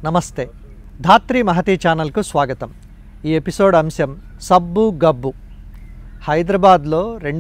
నమస్తే ధాత్రి మహతి ఛానల్కు స్వాగతం. ఈ ఎపిసోడ్ అంశం సబ్బు గబ్బు. హైదరాబాద్లో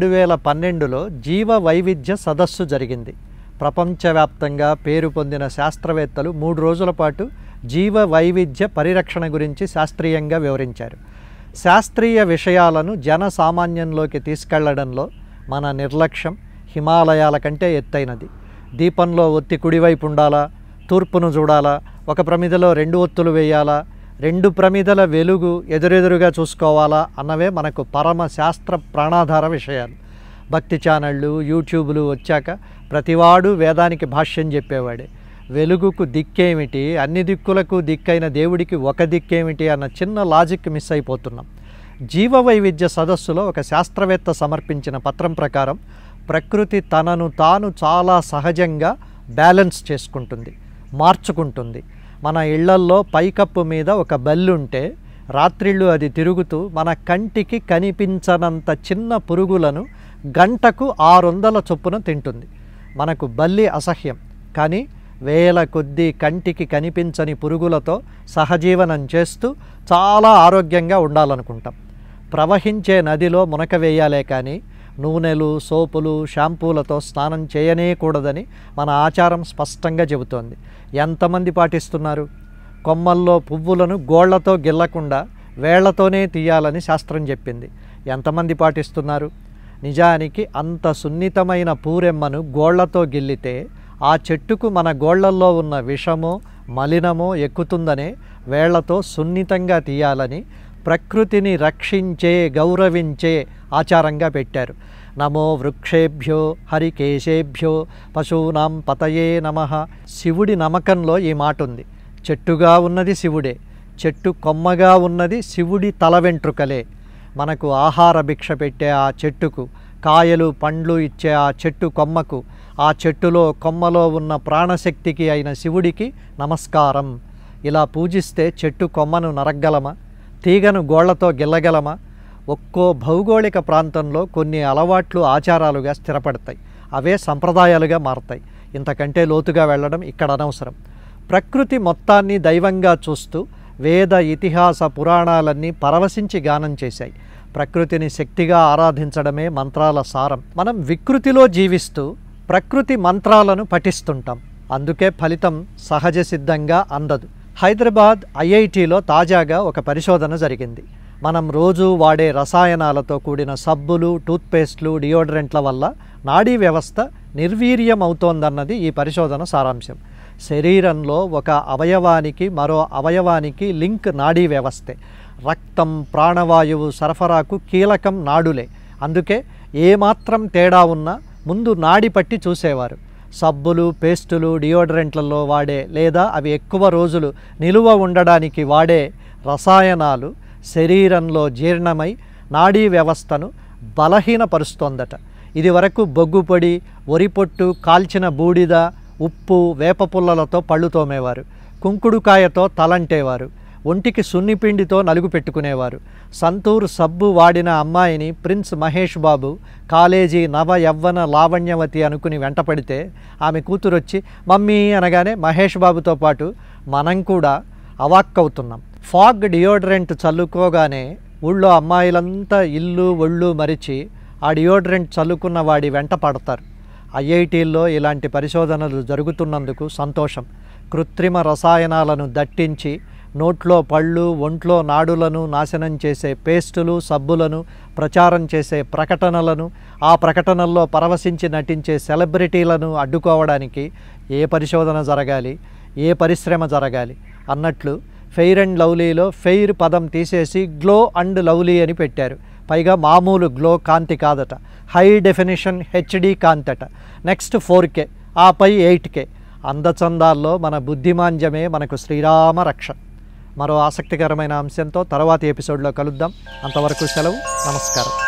2012లో జీవ వైవిధ్య సదస్సు జరిగింది. ప్రపంచవ్యాప్తంగా పేరు పొందిన శాస్త్రవేత్తలు 3 రోజుల పాటు జీవ వైవిధ్య పరిరక్షణ గురించి శాస్త్రీయంగా వివరించారు. శాస్త్రీయ విషయాలను జనసామాన్యంలోకి తీసుకెళ్లడంలో మన నిర్లక్ష్యం హిమాలయాల కంటే ఎత్తైనది. దీపంలో ఒత్తి కుడివైపు ఉండాలా, తూర్పును చూడాలా, ఒక ప్రమిదలో 2 ఒత్తులు వేయాలా, 2 ప్రమిదల వెలుగు ఎదురెదురుగా చూసుకోవాలా అన్నవే మనకు పరమ శాస్త్ర ప్రాణాధార విషయాలు. భక్తి ఛానళ్ళు, యూట్యూబ్లు వచ్చాక ప్రతివాడు వేదానికి భాష్యం చెప్పేవాడే. వెలుగుకు దిక్కేమిటి, అన్ని దిక్కులకు దిక్కైన దేవుడికి ఒక దిక్కేమిటి అన్న చిన్న లాజిక్ మిస్ అయిపోతున్నాం. జీవ వైవిధ్య సదస్సులో ఒక శాస్త్రవేత్త సమర్పించిన పత్రం ప్రకారం ప్రకృతి తనను తాను చాలా సహజంగా బ్యాలెన్స్ చేసుకుంటుంది, మార్చుకుంటుంది. మన ఇళ్లల్లో పైకప్పు మీద ఒక బల్లి ఉంటే రాత్రిళ్ళు అది తిరుగుతూ మన కంటికి కనిపించనంత చిన్న పురుగులను గంటకు 600 చొప్పున తింటుంది. మనకు బల్లి అసహ్యం, కానీ వేల కొద్దీ కంటికి కనిపించని పురుగులతో సహజీవనం చేస్తూ చాలా ఆరోగ్యంగా ఉండాలనుకుంటాం. ప్రవహించే నదిలో మునక వేయాలే కానీ నూనెలు, సోపులు, షాంపూలతో స్నానం చేయనేకూడదని మన ఆచారం స్పష్టంగా చెబుతోంది. ఎంతమంది పాటిస్తున్నారు? కొమ్మల్లో పువ్వులను గోళ్లతో గిల్లకుండా వేళ్లతోనే తీయాలని శాస్త్రం చెప్పింది. ఎంతమంది పాటిస్తున్నారు? నిజానికి అంత సున్నితమైన పూరెమ్మను గోళ్లతో గిల్లితే ఆ చెట్టుకు మన గోళ్లల్లో ఉన్న విషమో మలినమో ఎక్కుతుందనే వేళ్లతో సున్నితంగా తీయాలని ప్రకృతిని రక్షించే, గౌరవించే ఆచారంగా పెట్టారు. నమో వృక్షేభ్యో హరికేశేభ్యో పశూనాం పతయే నమః. శివుడి నమ్మకంలో ఈ మాట ఉంది. చెట్టుగా ఉన్నది శివుడే, చెట్టు కొమ్మగా ఉన్నది శివుడి తల వెంట్రుకలే. మనకు ఆహార భిక్ష పెట్టే ఆ చెట్టుకు, కాయలు పండ్లు ఇచ్చే ఆ చెట్టు కొమ్మకు, ఆ చెట్టులో కొమ్మలో ఉన్న ప్రాణశక్తికి అయిన శివుడికి నమస్కారం. ఇలా పూజిస్తే చెట్టు కొమ్మను నరగలమా, తీగను గోళ్లతో గిల్లగలమా? ఒక్కో భౌగోళిక ప్రాంతంలో కొన్ని అలవాట్లు ఆచారాలుగా స్థిరపడతాయి, అవే సంప్రదాయాలుగా మారతాయి. ఇంతకంటే లోతుగా వెళ్ళడం ఇక్కడ అనవసరం. ప్రకృతి మొత్తాన్ని దైవంగా చూస్తూ వేద, ఇతిహాస, పురాణాలన్నీ పరవశించి గానం చేశాయి. ప్రకృతిని శక్తిగా ఆరాధించడమే మంత్రాల సారం. మనం వికృతిలో జీవిస్తూ ప్రకృతి మంత్రాలను పఠిస్తుంటాం, అందుకే ఫలితం సహజ సిద్ధంగా అందదు. హైదరాబాద్ ఐఐటిలో తాజాగా ఒక పరిశోధన జరిగింది. మనం రోజు వాడే రసాయనాలతో కూడిన సబ్బులు, టూత్పేస్ట్లు, డియోడ్రెంట్ల వల్ల నాడీ వ్యవస్థ నిర్వీర్యం అవుతోందన్నది ఈ పరిశోధన సారాంశం. శరీరంలో ఒక అవయవానికి మరో అవయవానికి లింక్ నాడీ వ్యవస్థే. రక్తం, ప్రాణవాయువు సరఫరాకు కీలకం నాడులే. అందుకే ఏమాత్రం తేడా ఉన్నా ముందు నాడి పట్టి చూసేవారు. సబ్బులు, పేస్టులు, డియోడ్రెంట్లలో వాడే లేదా అవి ఎక్కువ రోజులు నిలువ ఉండడానికి వాడే రసాయనాలు శరీరంలో జీర్ణమై నాడీ వ్యవస్థను బలహీనపరుస్తోందట. ఇది వరకు బొగ్గుపొడి, వరిపొట్టు, కాల్చిన బూడిద, ఉప్పు, వేప పుల్లలతో పళ్ళు తోమేవారు, కుంకుడుకాయతో తలంటేవారు, ఒంటికి సున్నిపిండితో నలుగు పెట్టుకునేవారు. సంతూర్ సబ్బు వాడిన అమ్మాయిని ప్రిన్స్ మహేష్ బాబు కాలేజీ నవ యవ్వన లావణ్యవతి అనుకుని వెంటపడితే ఆమె కూతురొచ్చి మమ్మీ అనగానే మహేష్ బాబుతో పాటు మనం కూడా అవాక్కవుతున్నాం. ఫాగ్ డియోడ్రెంట్ చల్లుకోగానే ఊళ్ళో అమ్మాయిలంతా ఇల్లు ఒళ్ళు మరిచి ఆ డియోడ్రెంట్ చల్లుకున్న వాడి వెంట పడతారు. ఐఐటీల్లో ఇలాంటి పరిశోధనలు జరుగుతున్నందుకు సంతోషం. కృత్రిమ రసాయనాలను దట్టించి నోట్లో పళ్ళు, ఒంట్లో నాడులను నాశనం చేసే పేస్టులు, సబ్బులను ప్రచారం చేసే ప్రకటనలను, ఆ ప్రకటనల్లో పరవశించి నటించే సెలబ్రిటీలను అడ్డుకోవడానికి ఏ పరిశోధన జరగాలి, ఏ పరిశ్రమ జరగాలి అన్నట్లు ఫెయిర్ అండ్ లవ్లీలో ఫెయిర్ పదం తీసేసి గ్లో అండ్ లవ్లీ అని పెట్టారు. పైగా మామూలు గ్లో కాంతి కాదట, హై డెఫినిషన్ హెచ్డి కాంతి అట. నెక్స్ట్ 4K, ఆపై 8K. అందచందాల్లో మన బుద్ధిమాంద్యమే మనకు శ్రీరామ రక్ష. మరో ఆసక్తికరమైన అంశంతో తర్వాతి ఎపిసోడ్లో కలుద్దాం. అంతవరకు సెలవు, నమస్కారం.